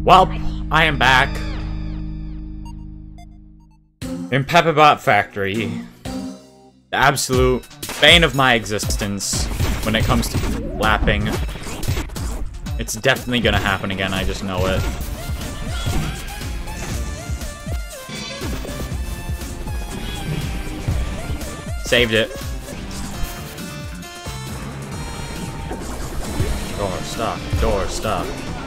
Well, I am back in Pepperbot Factory. The absolute bane of my existence when it comes to lapping. It's definitely gonna happen again, I just know it. Saved it. Door stop, door stop.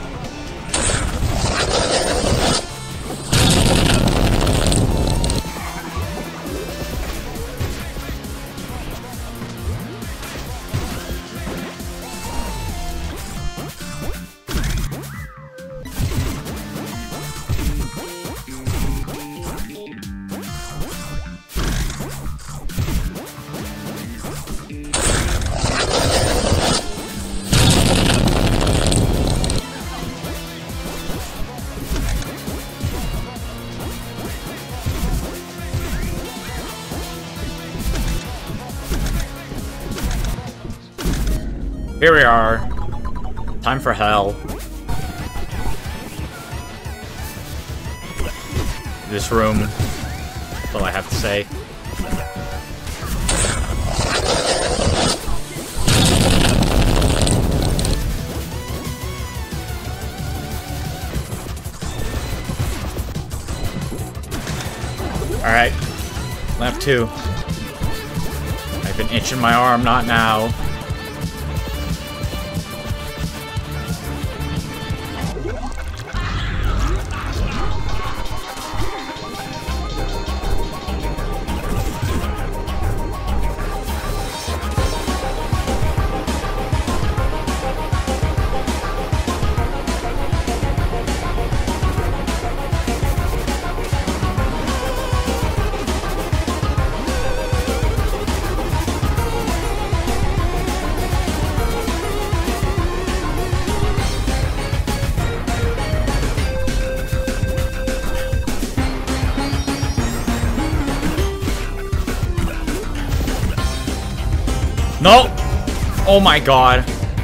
Here we are. Time for hell. This room. That's all I have to say. Alright. Left 2. I've been itching my arm, not now. No! Oh my god.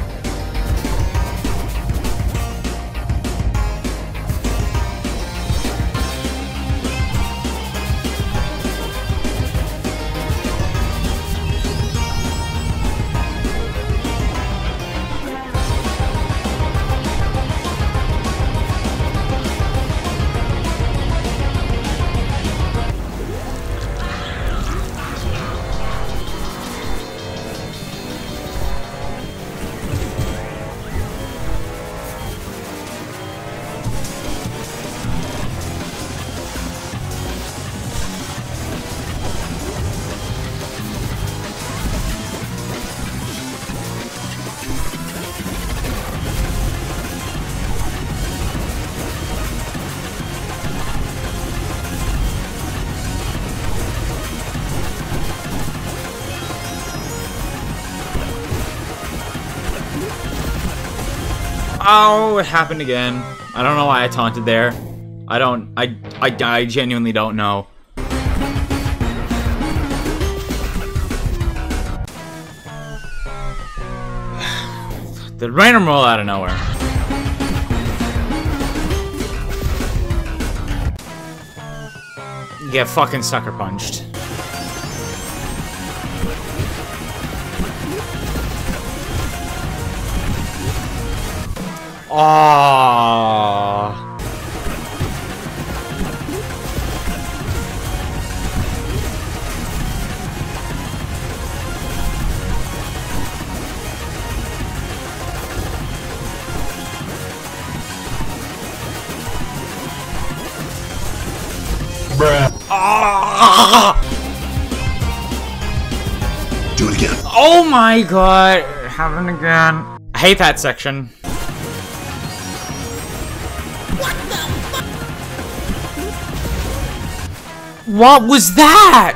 Oh, it happened again. I don't know why I taunted there. I genuinely don't know. The random roll out of nowhere. You get fucking sucker punched. Aww. Bruh. Ah! Do it again. Oh my god. It happened again. I hate that section. What was that?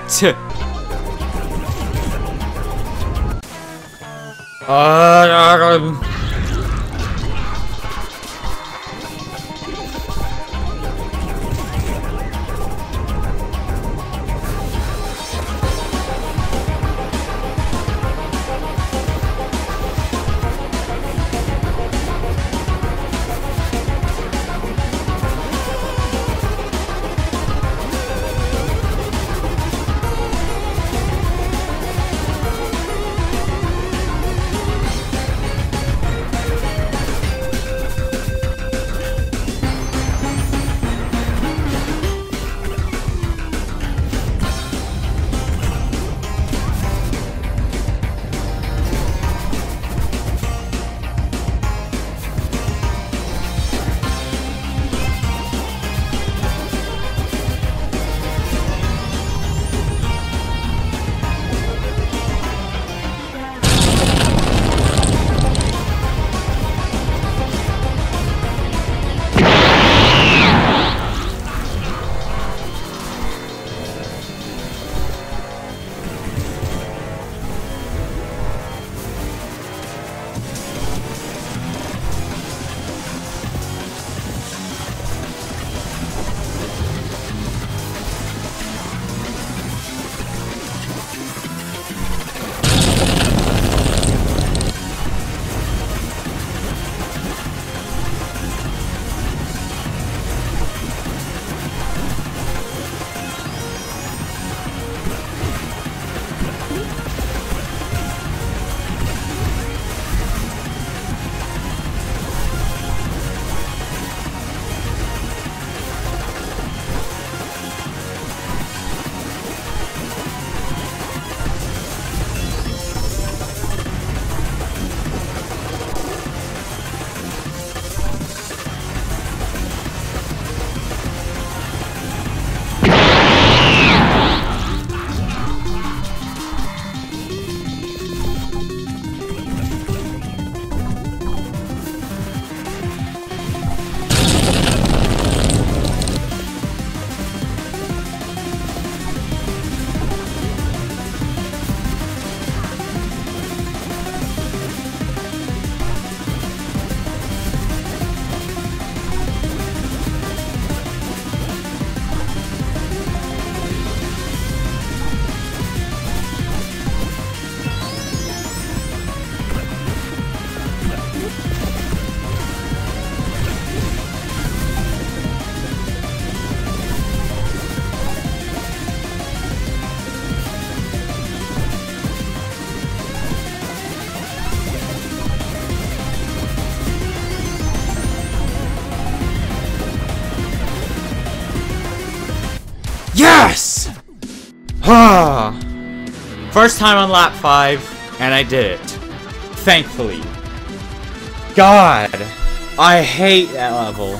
Ah! First time on lap 5, and I did it. Thankfully. God! I hate that level.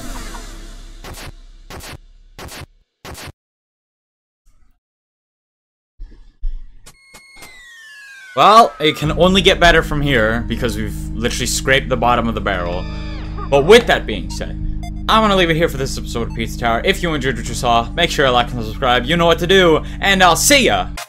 Well, it can only get better from here, because we've literally scraped the bottom of the barrel. But with that being said, I'm gonna leave it here for this episode of Pizza Tower. If you enjoyed what you saw, make sure to like and subscribe. You know what to do, and I'll see ya!